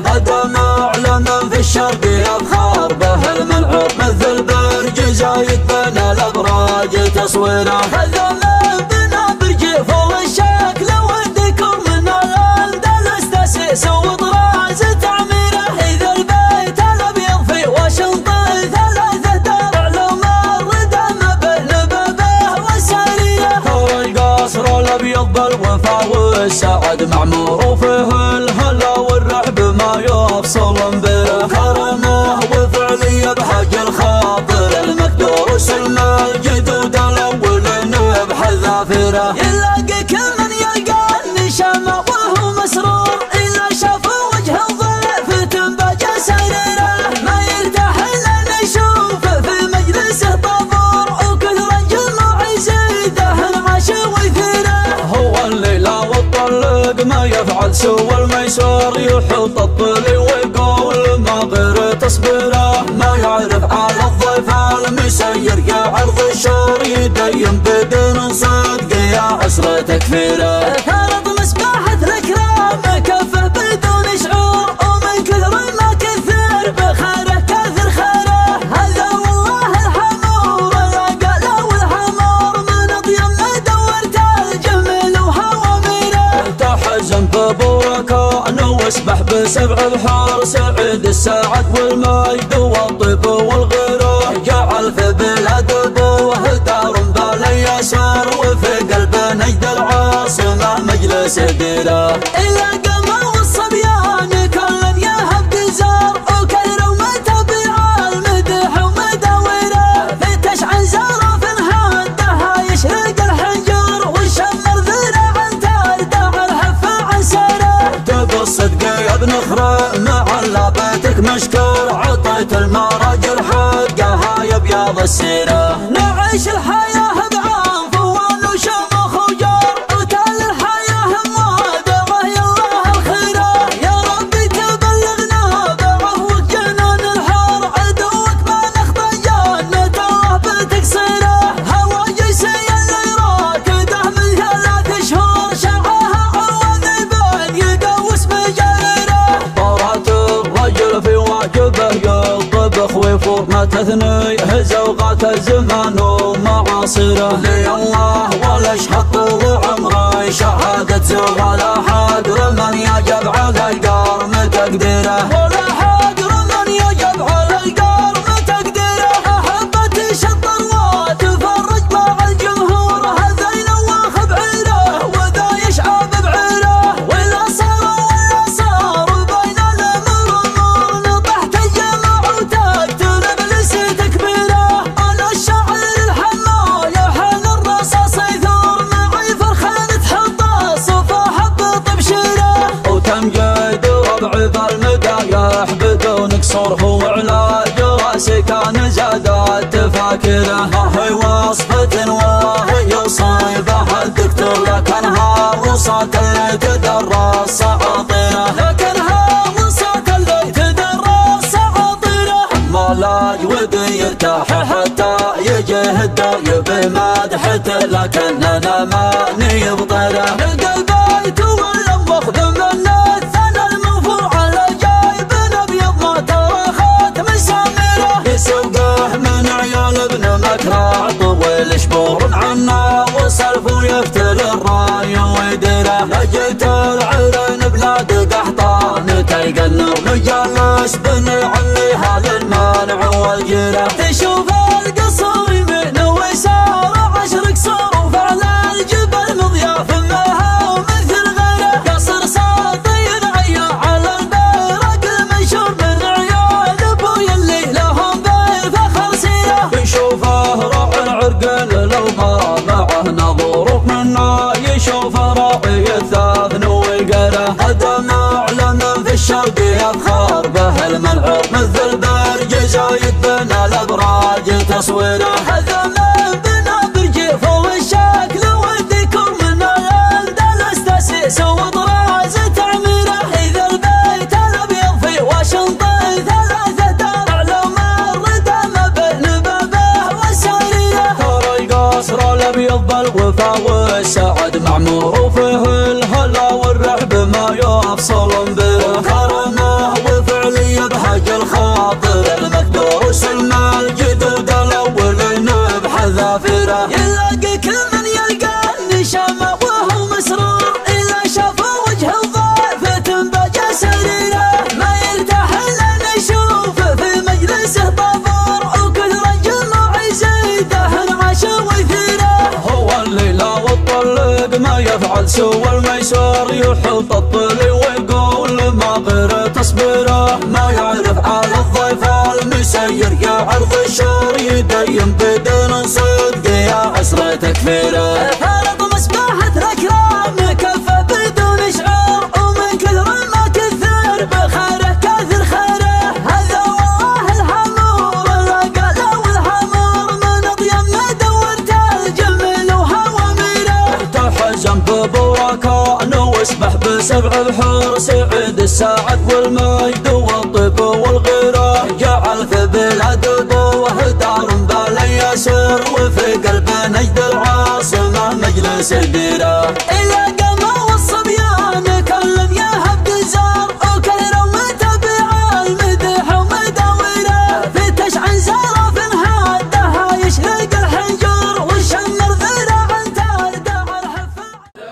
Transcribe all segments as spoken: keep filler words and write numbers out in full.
هذا معلم في الشرق يفخر به المنعوب مثل برج زايد بين الابراج تصويره. هذا من بنا برج فوق الشكل والديكور من الاندلس تاسيس وطراز تعميره. اذا البيت الابيض في واشنطن ثلاثه دار علوم الردى ما بين بابه والساريه. هو القصر الابيض بالوفا والسعد معمور وفيه الهلا والرحب ما يفصل به. كرمه وفعليه بحج الخاطر المكدوس المجدود الاولين بحذافيره. يلاقي كل من يلقى النشامه وهو مسرور اذا شاف وجه الضيف تنبج سريره. ما يرتاح الا نشوفه في مجلسه طابور وكثر الجموع يزيده انعاش ويثيره. هو الليله والطلق ما يفعل سوى الميسور يحط الطلي ويقول ما غير تصبيره. ما يعرف على الضيف المسير يا عرض الشور يدين بدون صدق يا عسر تكفيره. فرض مسبحة الإكرام كفه بدون شعور ومن كثر ما كثر بخيره كثر خيره. هذا والله الحمور العقل والحمور من اطيب ما دورت الجميل وهواميره. تحزن ببركان واسبح بسبع بحار سعيد السعد والمجد والطيب والغيره. جعل في بلاد ابوه دار باليسار وفي قلب نجد العاصمه مجلس ديره. الا قمر والصبيان كل يهب دزار وكثر ومتابع المدح ومداوره. فتش عن زاره في هدها يشرق الحجر والشمر ذراع تردع الهفه عن ساره. تبى الصدق يا ابن خرى مع لابتك مشكور عطيت المراجل حقها يا بياض السيره. نعيش الحياه بعنف ونشمخ وجار وتال الحياه موادعه يا الله الخيره. يا ربي تبلغنا بعفوك جنان الحار عدوك ما نخطى جنة الله بتقصيره. هوى جيسي اللي راكده من ثلاث شهور شرعها عوض يبان يقوس بجريره. طارت الرجل في واجبه يطبخ ويفور ما تثني زوغات الزمان ومعاصره. لي الله ولا اشهد طول عمري شهادة زوغ لا حقر من يجب على القرم تقديره. ولا حقر من يجب على القرم تقديره. احبتي شطر وتفرج مع الجمهور هذا ينوخ بعيره وذا يشعب بعيره. ولا صار ولا صار بين الامر والنور نطحت الجمع وتقتل ابليس تكبيره. انا الشاعر الحمال يحن الرصاص يثور معي فرخان تحط الصفا حب طبشيره. وتمجد ربعي بالمدايح بدون قصور هو علاج راسي كان زادت تفاكره. هي وصفة وهي يصيبها الدكتور لكنها وصات اللي تدرس عطيره. لكنها وصات اللي تدرس عطيره. مالاج ودي يرتاح حتى يجيه الداي بمدحته لكننا ما نبطره. القلبيت والانفخ ذم الثنى المنفور على جايب ابيض ما ترى خاتم سامره. يسوقه من عيال ابن مكرع طويل شبور عنا وسلف ويفتل الراي ويديره. لجيت العرين بلاد قحطان تلقى النور مجالس بن عليها للمانع والجيره. تشوف القصر يمين ويسار عشر قصور وفعل الجبل مضياف معها ومثل غيره. قصر ساطين عيا على البيرق المنشور من عيال ابوي اللي لهم بالفخر سيره. نشوفه راعي العرقل لو ما معه نظور منا يشوفه راعي الثاثن والقره. هذا معلم في الشرق يفخر به المنعوب مثل برج زايد بين الابراج تصويره. هذا من بنا برج فوق الشكل والديكور من الاندلس تاسيس وطراز تعميره. اذا البيت الابيض في واشنطن ثلاثه دار علوم الردى ما بين بابه والساريه. ترى القصر الابيض بالوفا والسعد معمور وفيه الهلا والرحب ما يفصل به. كرمه الشاطر المكدوس الجدود الاولين بحذافيره يلاقي كل من يلقى نشامه وهو مسرور اذا شاف وجه الضيف تنبجى سريره ما يرتاح الا نشوفه في مجلسه طابور وكثر الجموع يزيده انعاش ويثيره هو الليله والطلق ما يفعل سوى الميسور يحط الطلي ويقول ما غير تصبيره ما يعرف على الضيف المسير يا عرض الشور يدين بدون صدق يا عسر تكفيره فرض مسبحة الأكرام كفى بدون شعور ومن كثر ما كثر بخيره كثر خيره هذا والله الحمور الرقالة والحمور من أطيب ما دورت الجميل وهواميره تحزم ببركان واسبح بسبع بحور سعيد السعد والمجد والطيب والغيره جعل في بلاد ابوه دار بلا يسر وفي قلب نجد العاصمه مجلس الديره الى قاموا الصبيان كلهم يهب زار وكثروا متابع المدح ومداوره في تشعن زرف هادها يشرق الحنجر والشمر ذراع تردع الحفا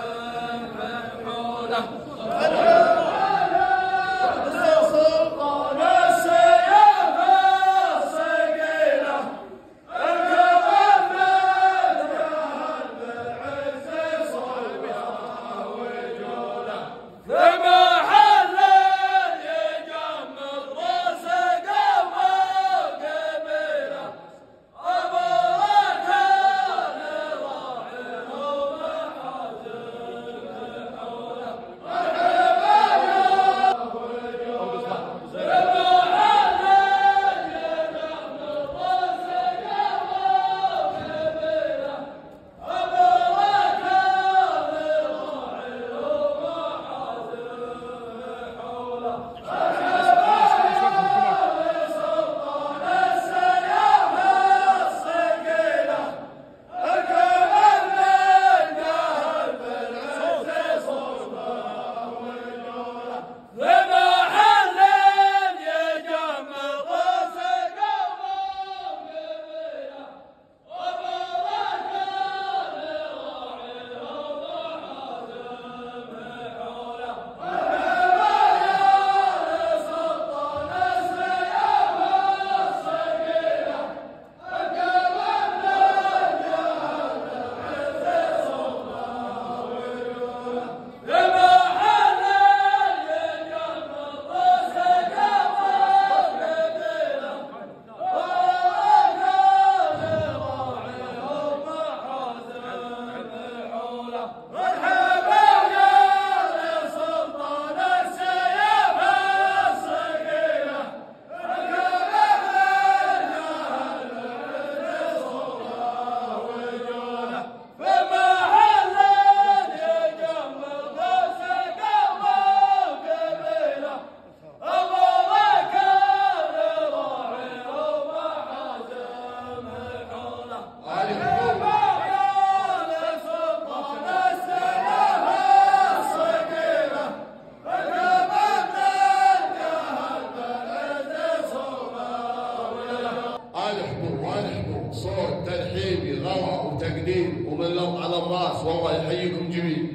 ومن لو على الراس والله يحييكم جميع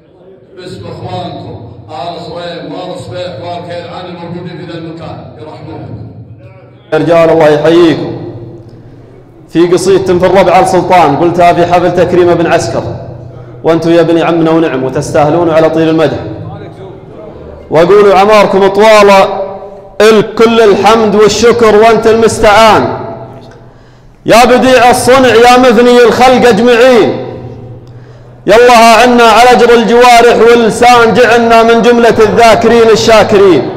باسم اخوانكم ال صويب وال صبيح وال كيلعان الموجودين في ذا المكان يرحمونكم. يا رجال الله يحييكم. في قصيدة في الربع على السلطان قلتها في حفل تكريم بن عسكر، وانتم يا بني عمنا ونعم وتستاهلون على طيل المدح، واقولوا عماركم طوال الكل الحمد والشكر وانت المستعان. يا بديع الصنع يا مثني الخلق اجمعين، يالله عنا على اجر الجوارح واللسان جعلنا من جملة الذاكرين الشاكرين.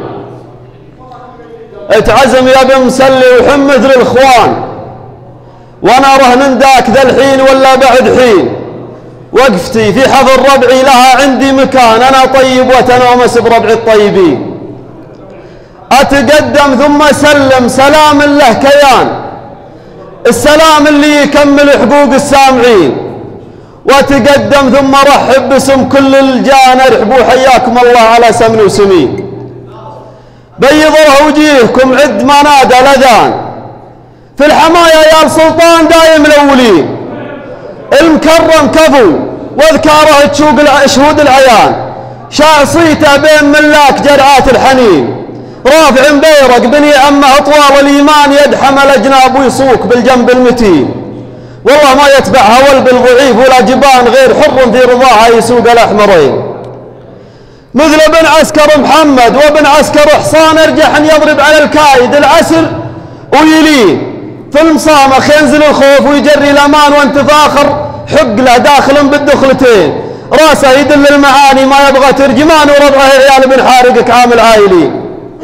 اتعزم يا بن مسلي وحم مثل الاخوان، وانا رهن داك ذا الحين ولا بعد حين. وقفتي في حفل ربعي لها عندي مكان، انا طيب وتنامس بربع الطيبين. اتقدم ثم اسلم سلام له كيان، السلام اللي يكمل حقوق السامعين. واتقدم ثم ارحب باسم كل الجان، ارحبوا حياكم الله على سمن وسمين. بيضوا وجيهكم عد ما نادى الأذان، في الحماية يا السلطان دايم الأولين، المكرم كفو واذكاره تشوق شهود العيان، شاع صيته بين ملاك جرعات الحنين، رافع بيرق بني عمه اطوال الايمان، يدحم الاجناب ويصوك بالجنب المتين، والله ما يتبع هول بالضعيف ولا جبان، غير حر في رضاها يسوق الاحمرين، مثل ابن عسكر محمد وابن عسكر حصان، ارجح ان يضرب على الكايد العسل ويلين، في المصامخ ينزل الخوف ويجري الامان، وانت فاخر حق له داخل بالدخلتين، راسه يدل المعاني ما يبغى ترجمان، وربعه عيال بن حارقك عامل عايلين،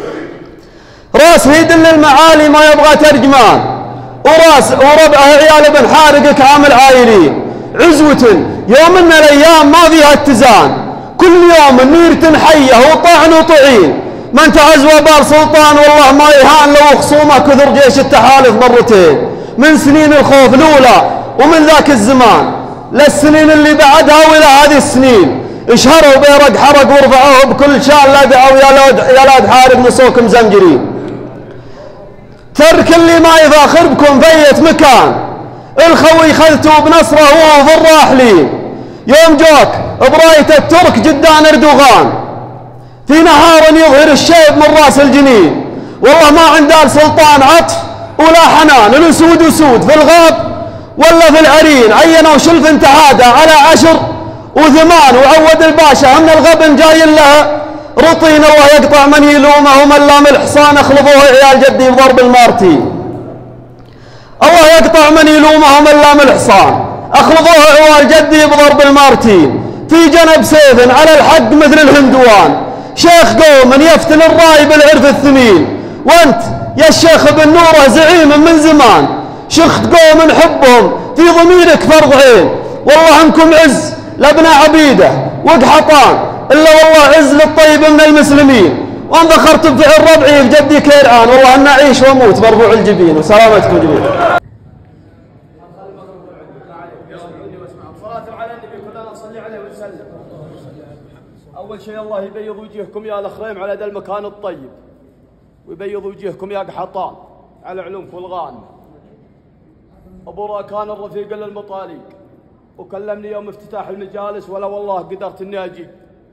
راسه يدل المعالي ما يبغى ترجمان، وراس وربعه عيال بن حارقك عامل عايلين، عزوة يوم من الايام ما فيها اتزان، كل يوم النير حيه وطعن وطعين، من تعزوى بار سلطان والله ما يهان، لو خصومه كثر جيش التحالف مرتين، من سنين الخوف الاولى ومن ذاك الزمان للسنين اللي بعدها والى هذه السنين، اشهروا بيرق حرق ورفعوه بكل شان، لا دعوا يا لاد يا لاد حارب نصوكم زنجرين، ترك اللي ما يفاخر بكم فيت مكان، الخوي خذتوا بنصره وهو في الراحلين، يوم جوك براية الترك جدان اردوغان، في نهار يظهر الشيب من راس الجنين، والله ما عند آل سلطان عطف ولا حنان، الاسود اسود في الغاب ولا في العرين، عينوا شلف انتهاده على عشر وثمان، وعود الباشا من الغبن جاي لها رطين، الله يقطع من يلومه ومن لام الحصان، اخلفوه عيال جدي بضرب المارتين، الله يقطع من يلومه ومن لام الحصان، اخلفوه عيال جدي بضرب المارتين، في جنب سيف على الحق مثل الهندوان، شيخ قوم يفتن الراي بالعرف الثمين، وانت يا الشيخ بن نوره زعيم من زمان، شخت قوم حبهم في ضميرك فرض عين، والله انكم عز لابن عبيده وقحطان، الا والله عز للطيب من المسلمين، وان ذكرت بفعل ربعي في جدي كيرعان، والله ان اعيش واموت مرفوع الجبين، وسلامتكم جميعا. اول شيء الله يبيض وجهكم يا الاخريم على ذا المكان الطيب، ويبيض وجهكم يا قحطان على علومكم الغانمه. ابو راكان الرفيق للمطاليق وكلمني يوم افتتاح المجالس، ولا والله قدرت اني اجي،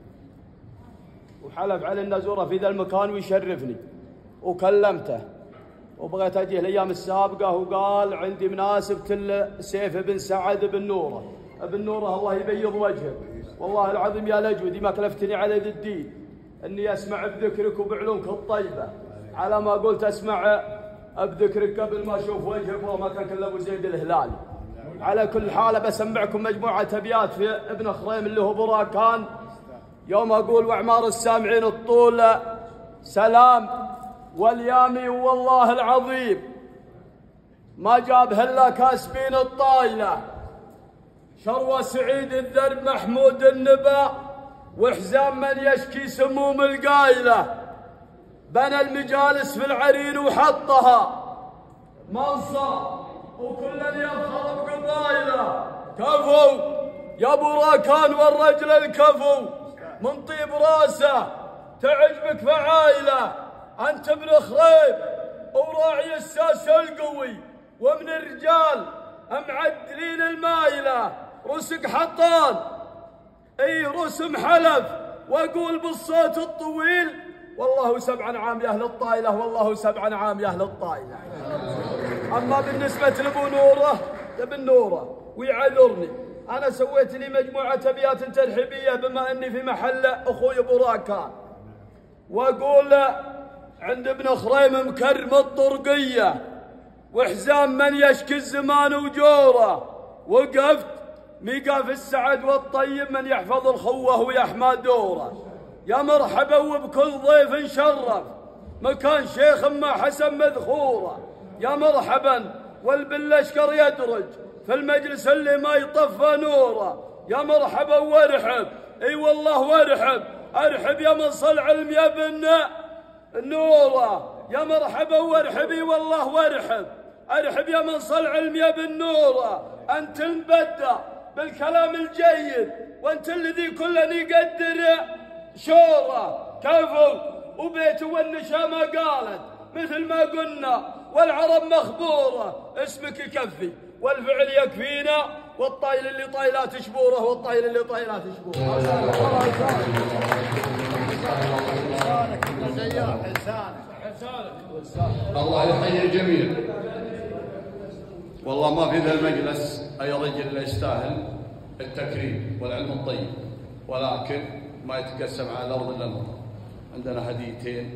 وحلف على النزوره في ذا المكان ويشرفني، وكلمته وبغيت اجي الايام السابقه، وقال عندي مناسبه سيف بن سعد بن نوره بن نوره الله يبيض وجهك، والله العظيم يا لجودي ما كلفتني على ذي الدين اني اسمع بذكرك وبعلومك الطيبه، على ما قلت اسمع بذكرك قبل ما اشوف وجهك، وما كان كل ابو زيد الهلالي. على كل حال بسمعكم مجموعه ابيات في ابن خريم اللي هو براكان، يوم اقول واعمار السامعين الطول سلام، واليامي والله العظيم ما جابه الا كاسبين الطايله، شروى سعيد الذرب محمود النبا، وحزام من يشكي سموم القايله، بنى المجالس في العرين وحطها منصة، وكلا يفخر بقبايله، كفو يا ابو راكان والرجل الكفو، من طيب راسه تعجبك فعايله، انت ابن خريب وراعي الساس القوي، ومن الرجال معدلين المايله، رسق حطان اي رسم حلف، واقول بالصوت الطويل والله سبع عام يا اهل الطايله، والله سبع عام يا اهل الطايله. اما بالنسبه لابو نوره ابن نوره ويعذرني، انا سويت لي مجموعه ابيات ترحيبيه بما اني في محل اخوي ابو راكان، واقول عند ابن خريم مكرم الطرقيه، وحزام من يشكي الزمان وجوره، وقفت ميقاف السعد والطيب من يحفظ الخوه ويحمى دوره، يا مرحبا وبكل ضيف شرف مكان شيخ ما حسن مذخوره، يا مرحبا والبلشكر يدرج في المجلس اللي ما يطفى نوره، يا مرحبا وارحب اي والله وارحب، ارحب يا من صل علم يا بن نوره، يا مرحبا وارحب اي والله وارحب، ارحب يا من صل علم يا بن نوره، انت المبدع بالكلام الجيد، وانت الذي كلني يقدر شوره، كفو وبيت والنشامة قالت مثل ما قلنا والعرب مخبورة اسمك يكفي والفعل يكفينا والطايل اللي طايلات شبوره والطايل اللي طايلات شبوره. الله يحيي الجميع. والله ما في ذا المجلس اي رجل لا يستاهل التكريم والعلم الطيب، ولكن ما يتقسم على الارض الا المطر. عندنا هديتين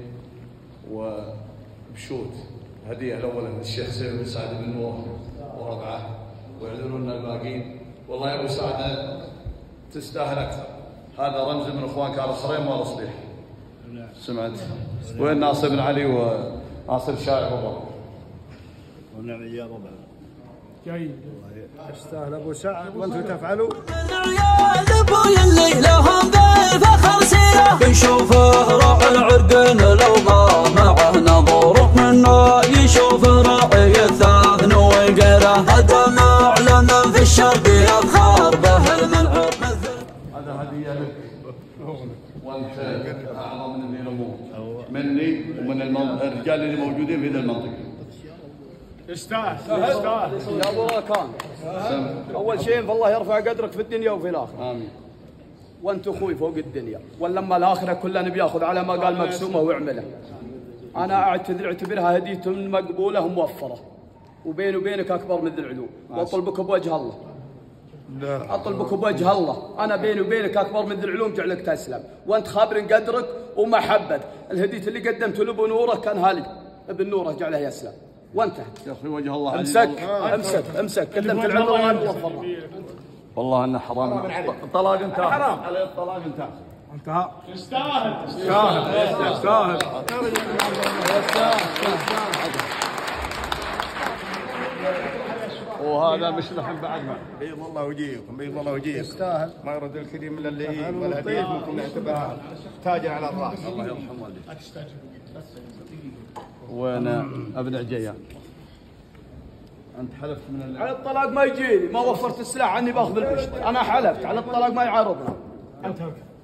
وبشوت. هديه الاولى من الشيخ سيف بن سعد بن نور وربعه، ويعذرون الباقين. والله يا ابو سعد تستاهل اكثر. هذا رمز من اخوانك على الخريم والصبيح. سمعت؟ وين ناصر بن علي وناصر الشاعر والربع؟ ونعم يا ربع. جيد. يستاهل ابو سعد وانتم تفعلوا. عيال ابويا اللي لهم بالفخر سيره بنشوفه راعي العرقن لو ما معه نظور منا يشوفه راعي الثاثن والقيره هذا معلم في الشرق يفخر به الملعوب مثل. هذا هديه لك وانت اعظم من الامور مني ومن الرجال اللي موجودين في هذه المنطقه. يستاهل يستاهل يا ابو راكان. اول شيء فالله يرفع قدرك في الدنيا وفي الاخره. امين. وانت اخوي فوق الدنيا، ولما الاخره كلنا بياخذ على ما قال مقسومه ويعمله. انا اعتذر اعتبرها هديه مقبوله وموفره، وبيني وبينك اكبر من ذي العلوم، واطلبك بوجه الله. اطلبك بوجه الله، انا بيني وبينك اكبر من ذي العلوم جعلك تسلم، وانت خابر قدرك ومحبه. الهديه اللي قدمته لابو نوره كان هالي ابن نوره جعله يسلم، وانتهى. يا اخي وجه الله امسك امسك امسك قدمت العلم والله. والله انه حرام. الطلاق انتهى. حرام عليه الطلاق انتهى. انتهى. يستاهل يستاهل يستاهل. وهذا مش لحم بعد ما بيض الله وجيهكم بيض الله وجيهكم. يستاهل. ما يرد الكريم الا اللي والهديه ممكن نعتبرها تاجا على الراس. الله يرحم والديك. وانا ابن عجيان. انت حلفت من اللي... على الطلاق ما يجيني، ما وفرت السلاح عني باخذ البشت. انا حلفت على الطلاق ما يعارضنا. انت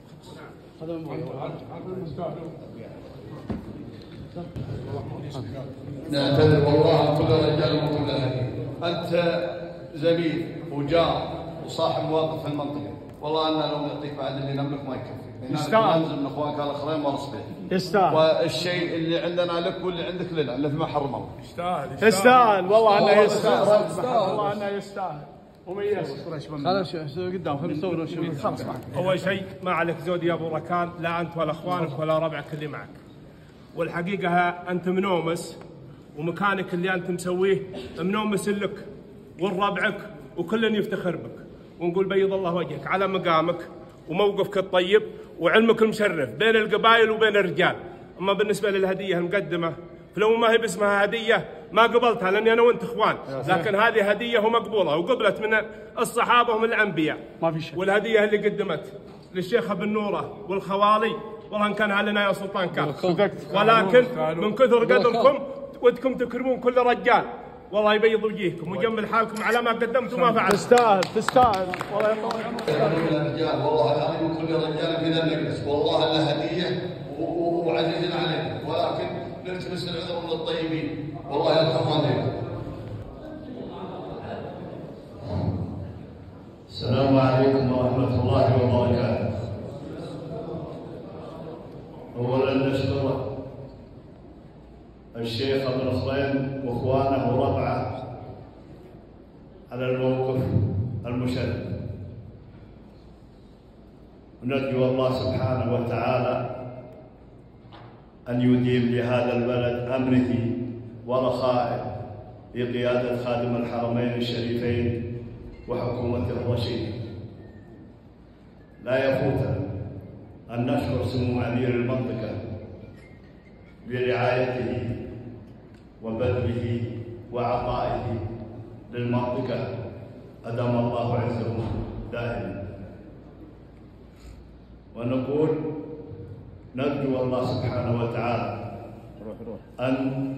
نعتذر والله كل رجال وكل هدي. انت زميل وجار وصاحب مواقف في المنطقه، والله انا لو نعطيك بعد اللي نملك ما يكفي. يستاهل. ننزل من اخوانك على خريم ورصبيح. يستاهل. والشيء اللي عندنا لك واللي عندك لنا، اللي ما حرم الله. يستاهل يستاهل والله انه يستاهل. والله انه يستاهل. وميز. خلاص قدام خلينا نصور خلاص. اول شيء ما عليك زود يا ابو ركان، لا انت ولا اخوانك ولا ربعك اللي معك. والحقيقه انت منومس، ومكانك اللي انت مسويه منومس لك والربعك وكل يفتخر بك، ونقول بيض الله وجهك على مقامك وموقفك الطيب وعلمك المشرف بين القبائل وبين الرجال. اما بالنسبه للهديه المقدمه فلو ما هي باسمها هديه ما قبلتها لاني انا وانت اخوان، لكن هذه هديه ومقبوله وقبلت من الصحابه ومن الانبياء. ما في شيء. والهديه اللي قدمت للشيخ ابن نوره والخوالي والله ان كان لنا يا سلطان كان، ولكن من كثر قدركم ودكم تكرمون كل رجال، والله يبيض وجيهكم ويجمل حالكم على ما قدمتم وما فعلتم. تستاهل تستاهل والله يرضى الرجال والله العظيم كل رجال في ذا المجلس، والله له هديه وعزيز علينا، ولكن نلتمس العذر من الطيبين، والله يرحم والديكم. السلام عليكم ورحمة الله وبركاته. أولا نشكر الشيخ ابن خريم واخوانه وربعه على الموقف المشرف، ونرجو الله سبحانه وتعالى أن يديم لهذا البلد أمنه ورخائه بقيادة خادم الحرمين الشريفين وحكومته الرشيدة. لا يفوتنا أن نشكر سمو أمير المنطقة برعايته وبذله وعطائه للمنطقة، أدام الله عزه دائما. ونقول نرجو الله سبحانه وتعالى أن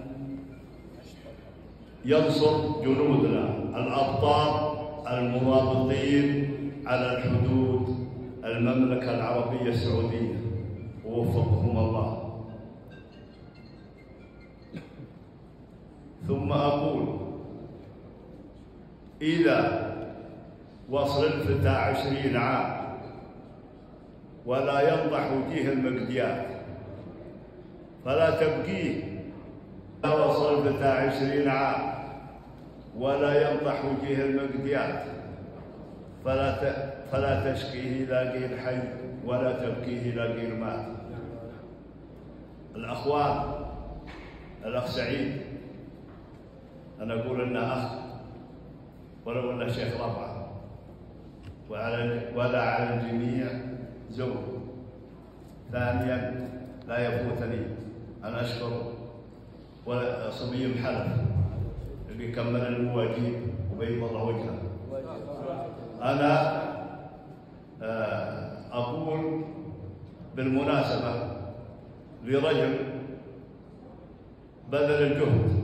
ينصر جنودنا الأبطال المرابطين على الحدود المملكة العربية السعودية، ووفقهم الله ثم أقول إذا وصل الفتى عشرين عام ولا ينضح وجيه المقديات فلا تبكيه. إذا وصل الفتى عشرين عام ولا ينضح وجيه المقديات فلا فلا تشكيه إلى قيل حي ولا تبكيه إلى قيل مات. الأخوان، الأخ سعيد أنا أقول إنه أخ ولو إنه شيخ ربعه، ولا على الجميع زوج. ثانيا لا يفوتني أن أشكر صبي محلف اللي كمل المواجيب وبيض الله وجهه. أنا أقول بالمناسبة لرجل بذل الجهد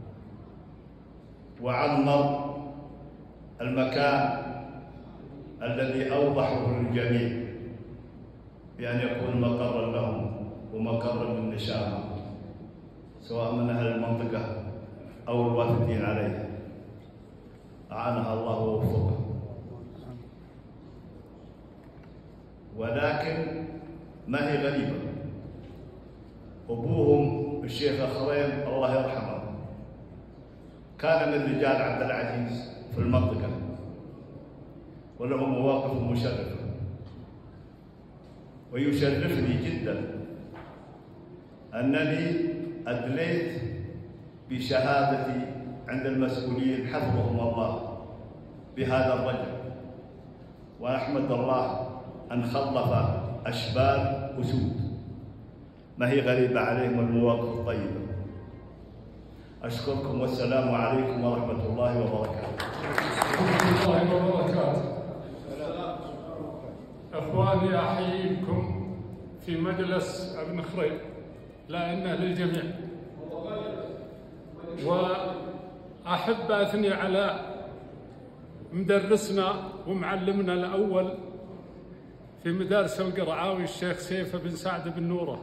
وعمر المكان الذي أوضحه للجميع بأن يكون مقرا لهم ومقرا للنشامة سواء من أهل المنطقة أو الوافدين عليها. أعانها الله ووفقه. ولكن ما هي غريبة، أبوهم الشيخ خريم الله يرحمه كان من رجال عبد العزيز في المنطقة وله مواقف مشرفة، ويشرفني جدا أنني أدليت بشهادتي عند المسؤولين حفظهم الله بهذا الرجل، وأحمد الله أن خلف أشبال أسود ما هي غريبة عليهم المواقف الطيبة. أشكركم والسلام عليكم ورحمة الله وبركاته. ورحمة الله وبركاته. أخواني أحييكم في مجلس ابن خريم لأنه للجميع، وأحب أثني على مدرسنا ومعلمنا الأول في مدارس القرعاوي الشيخ سيف بن سعد بن نوره.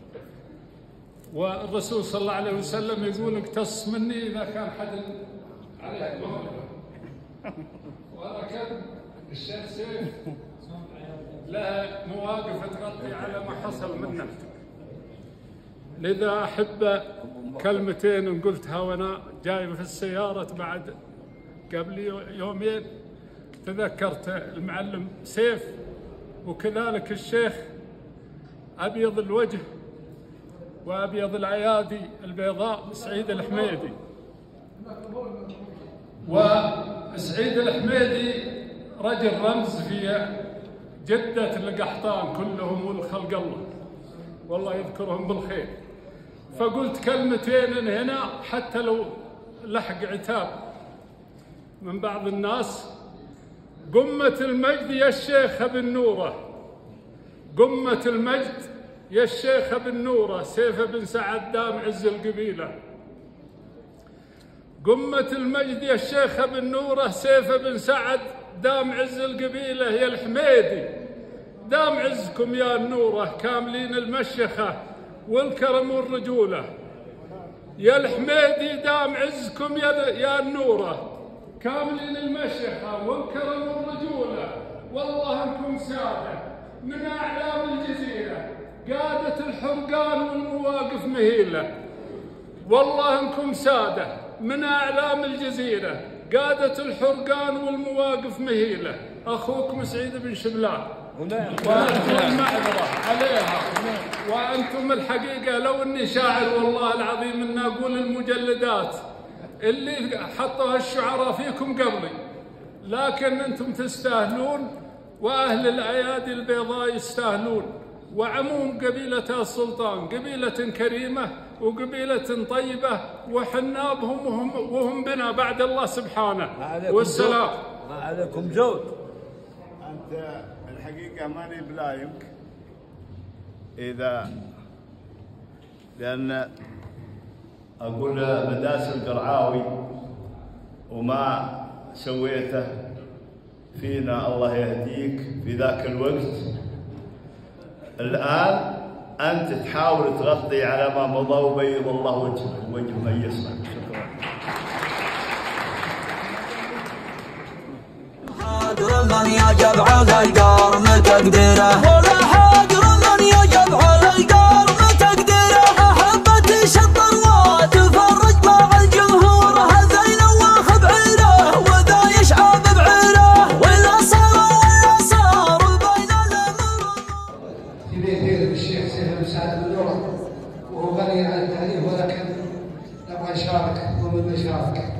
والرسول صلى الله عليه وسلم يقول اقتص مني إذا كان حد عليه مغلبة، وأنا كان الشيخ سيف له مواقف تغطي على ما حصل منه. لذا أحب كلمتين قلتها وأنا جاي في السيارة بعد قبل يومين، تذكرت المعلم سيف وكذلك الشيخ أبيض الوجه وأبيض الأيادي البيضاء سعيد الحميدي. وسعيد الحميدي رجل رمز في جدة القحطان كلهم والخلق الله والله يذكرهم بالخير. فقلت كلمتين هنا حتى لو لحق عتاب من بعض الناس. قمة المجد يا الشيخ بن نوره، قمة المجد يا الشيخ بن نوره سيف بن سعد دام عز القبيلة. قمة المجد يا الشيخ بن نوره سيف بن سعد دام عز القبيلة. يا الحميدي دام عزكم يا النوره كاملين المشيخة والكرم والرجولة. يا الحميدي دام عزكم يا يا النوره كاملين المشيخة والكرم والرجولة. والله انكم سادة من أعلام الجزيرة قادة الحرقان والمواقف مهيلة. والله انكم سادة من أعلام الجزيرة قادة الحرقان والمواقف مهيلة. أخوكم سعيد بن شبلان وأنتم المعذرة عليها. وأنتم الحقيقة لو أني شاعر والله العظيم أن أقول المجلدات اللي حطوها الشعراء فيكم قبلي، لكن أنتم تستاهلون وأهل الأيادي البيضاء يستاهلون، وعموم قبيلة السلطان قبيلة كريمة وقبيلة طيبة وحنا بهم وهم, وهم بنا بعد الله سبحانه. والسلام. ما عليكم جود. أنت الحقيقة ماني بلايق إذا لأن أقول مدارس القرعاوي وما سويته فينا الله يهديك في ذاك الوقت. الآن أنت تحاول تغطي على ما مضى وبيض الله وجهك ووجه من يسمعك. شكرا. حاضر من يجب على القرم تقديره ولا حاضر من يجب على القرم تقديره. أحبة شطر وتفرج مع الجمهور هذين واخذ بعيره وذا يشعب بعيره ولا صار ولا صار بين الأمر. في بيتين الشيخ سيف بن سعد بن نور وهو غني عن التعريف ولكن نبغى نشارك ومن نشارك.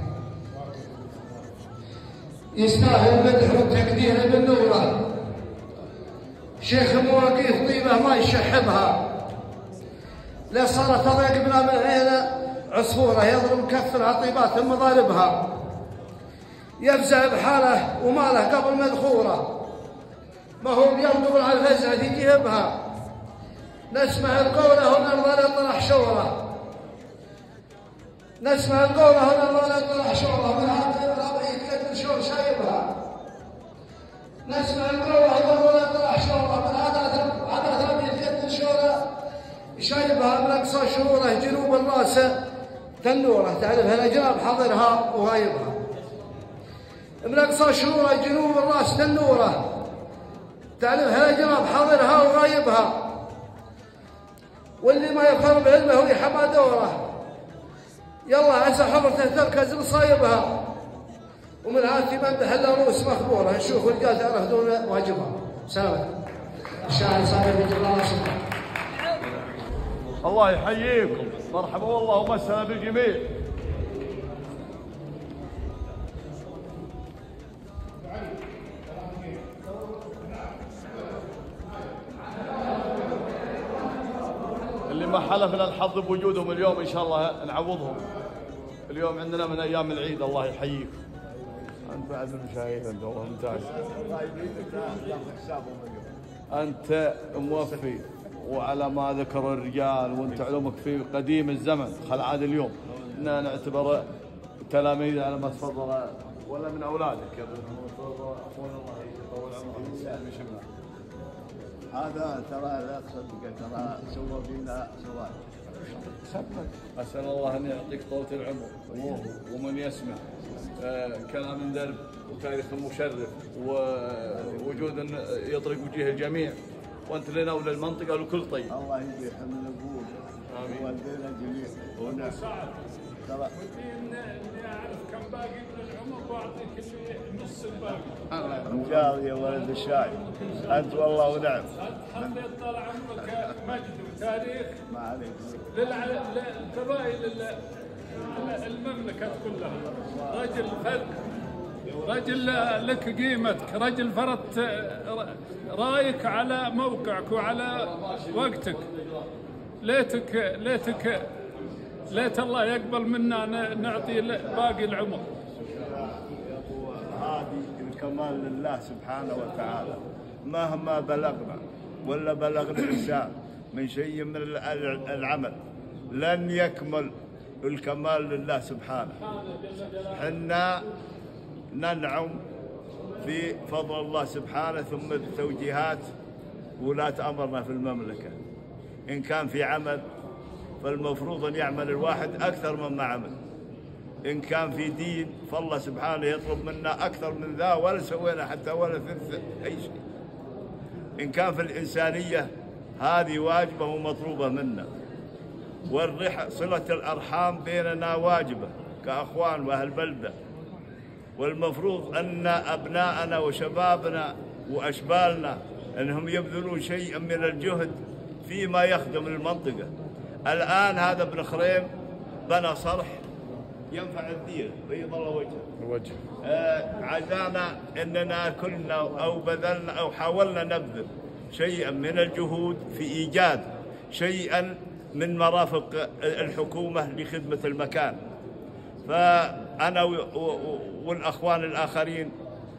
يستاهل المدح والتقدير ابن نوره، شيخ مواقيف طيبه ما يشحبها، لا صارت تضيق بنا من عينه عصفوره يضرب كفرها طيبات مضاربها، يفزع بحاله وماله قبل مدخوره، ما هو بينقبل على الفزع يجيبها، نسمع القوله ونرضى نطرح شوره، نسمع القوله ونرضى نطرح شوره من هذا شور شايبها، نسمع القوة ونرضى نطرح شوره من هذا هذا ثاني يتكتل شوره شايبها من اقصى شروره جنوب الراس تنوره، تعرفها الاجناب حاضرها وغايبها، من اقصى شروره جنوب الراس تنوره، تعرفها الاجناب حاضرها وغايبها، واللي ما يفخر بعلمه هو يحمى دوره، يلا عسى حضرته تركز لصايبها، ومن هاتي ممدح الا روس مخبوره نشوف رجال تعرف دون واجبها. سلام. الشاعر صابر بن الله شكرا. الله يحييكم، مرحبا والله ومسهلا بالجميع. اللي ما حلفنا الحظ بوجودهم اليوم ان شاء الله نعوضهم. اليوم عندنا من ايام العيد. الله يحييكم. أنت بعد المشاهير أنت والله ممتاز. أنت موفي وعلى ما ذكر الرجال وأنت علومك في قديم الزمن خل عاد اليوم إننا نعتبر تلاميذ على ما تفضل ولا من أولادك يا أخونا. الله يطول عمرك. هذا ترى لا تصدق ترى سوى فينا سواد. أسأل الله أن يعطيك طولة العمر ومن يسمع آه كلام درب وتاريخ مشرف ووجود يطرق وجيه الجميع، وأنت لنا وللمنطقة ولكل طيب. الله يجزي حمل أبوك آمين والدينا جميع. ونعم ترى ودي إني أعرف كم باقي من العمر وأعطيك اللي نص الباقي. مجال يا ولد الشاي أنت والله ونعم. حبيت طال عمرك مجد وتاريخ ما عليك للقبائل المملكة كلها. رجل فرد، رجل لك قيمتك، رجل فرضت رايك على موقعك وعلى وقتك. ليتك ليتك ليت الله يقبل منا نعطي باقي العمر. هذه الكمال لله سبحانه وتعالى. مهما بلغنا ولا بلغ الإنسان من شيء من العمل لن يكمل الكمال لله سبحانه. حنا ننعم في فضل الله سبحانه ثم بتوجيهات ولاة أمرنا في المملكة. إن كان في عمل فالمفروض أن يعمل الواحد أكثر مما عمل. إن كان في دين فالله سبحانه يطلب منا أكثر من ذا ولا سوينا حتى ولا ثلث أي شيء. إن كان في الإنسانية هذه واجبة ومطلوبة منا. والرحى صلة الأرحام بيننا واجبة كأخوان وأهل بلدة، والمفروض أن أبناءنا وشبابنا وأشبالنا أنهم يبذلون شيئا من الجهد فيما يخدم المنطقة. الآن هذا ابن خريم بنى صرح ينفع الدير بيض الله وجهه وجه. آه عزانا أننا كنا أو بذلنا أو حاولنا نبذل شيئا من الجهود في إيجاد شيئا من مرافق الحكومة لخدمة المكان. فأنا والأخوان الآخرين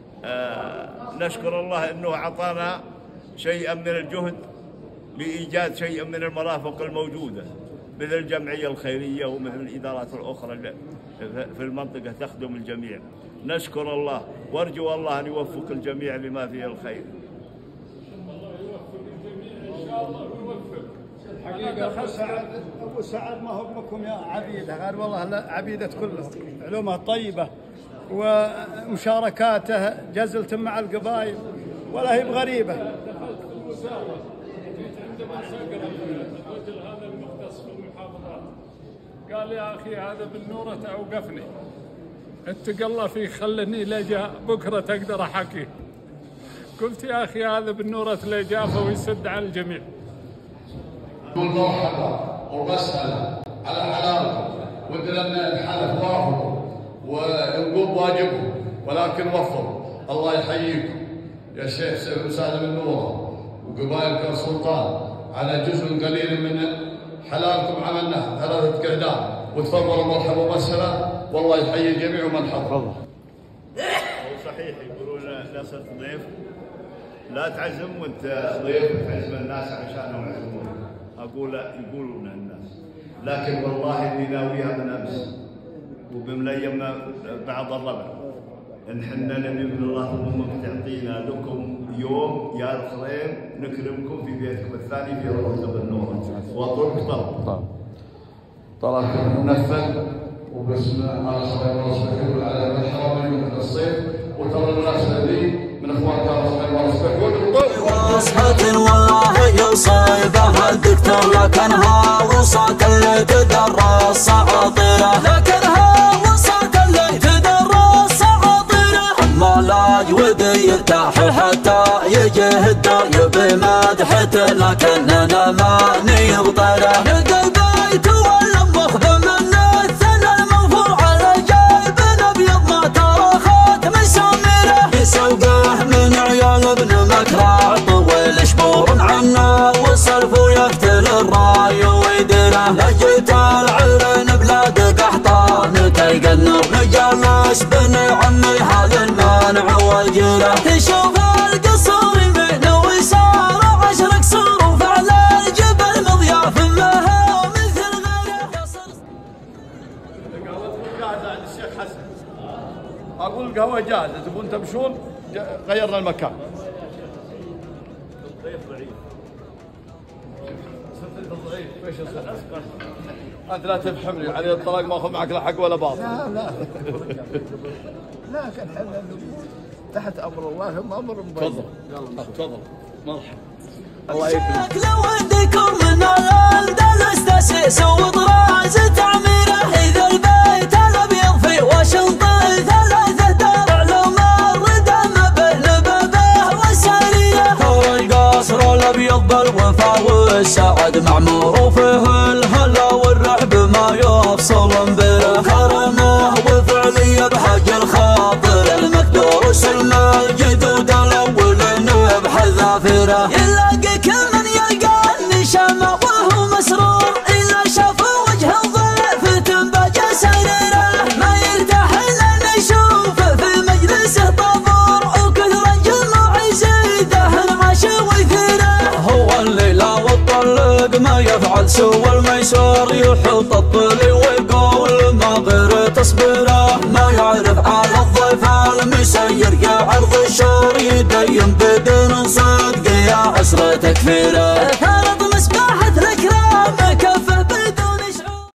نشكر الله أنه أعطانا شيئا من الجهد لإيجاد شيئا من المرافق الموجودة مثل الجمعية الخيرية ومثل الإدارات الأخرى في المنطقة تخدم الجميع. نشكر الله وارجو الله أن يوفق الجميع لما فيه الخير. الله يوفق الجميع إن شاء الله ويوفق ابو سعد ابو سعد ما هو بكم يا عبيده، قال والله لا عبيده كلهم، علومه طيبه ومشاركاته جزلة مع القبائل ولا هي بغريبه. قال يا اخي هذا بالنوره اوقفني، اتق الله فيك خلني لجا بكره تقدر احكي. قلت يا اخي هذا بالنوره لجافه ويسد على الجميع. نقول مرحبا ومسألة على حلالكم، ودنا الحلف وافقوا ونقوم بواجبكم، ولكن وفروا. الله يحييكم يا شيخ سيف بن سالم النوره وقبائلكم السلطان على جزء قليل من حلالكم عملناه ثلاثة قعدان، وتفضلوا مرحبا ومسهلا، والله يحيي الجميع ومن حضر. هو صحيح يقولون لا صرت ضيف لا تعزم وانت ضيف تعزم الناس عشانهم يعزمون. اقول يقولون الناس، لكن والله اني ناويها من امس وبمليمنا بعض الربع ان حنا نبي من الله امك تعطينا لكم يوم يا الخريم نكرمكم في بيتكم الثاني في روضه بالنور وطلب طلب. طلبكم منفذ وباسم على الخريم والصبح على الحرمين من الصيف، وترى الناس هذه من اخوانك على الخريم والصبح وصحة والله يصيبها الدكتور، لكنها وصات اللي تدرس صعاطيره، لكنها وصات اللي تدرس صعاطيره. ما لا يودي يرتاح حتى يجيه الدار يبي مدحته، لكننا ما نبطره. ندى البيت ولا مخبى من الثنى المنفور على جيبنا ابيض ما ترى خاتم سامره. يسوقه من عيال ابن مكرع طويل شبور عنا والصرف ويقتل الراي ويدره. لجيت العرن بلاد قحطان تلقى النور نجلس بن عمي هذا المانع والجره. تشوف القصور يمين ويسار عشر قصور وفعل الجبل مضياف لها مثل غيره. جاهزه عند الشيخ حسن. اقول القهوه جاهزه، تبون تمشون غيرنا المكان. الضيف ضعيف. صرت انت ضعيف، ايش يصير؟ انت لا تفهمني علي الطلاق ما اخذ معك لا حق ولا باطل. لا لا لكن احنا تحت امر الله ثم امر مبين. تفضل يلا تفضل مرحبا. الله يكرمك. لو عندكم من الاندلس تاسيس وطراز تعميره، اذا البيت الابيض في واشنطن ثلاثه دار علوم الردى ما بين بابه والساريه. ترى القصر الابيض بالوفا والسعد معمور وفيه الهلا والرعب ما يفصل به. كرمه وفعليه بحج الخاطر المقدور سلم الجدود الاولين بحذافيره. يلاقي كل من يلقى النشامه وهو مسرور، اذا شاف وجه الضيف تنبجى سريره. ما يرتاح الا نشوفه في مجلسه طابور، وكثر الجمع يزيده انعاش ويثيره. هو اللي لا والطلق ما يفعل سوى الميسور، يحط الطلي ويقول ما غير تصبيره. ما يعرف على الضيف المسير يا عرض الشور، يدين بدون صدق يا عسرة تكفيره.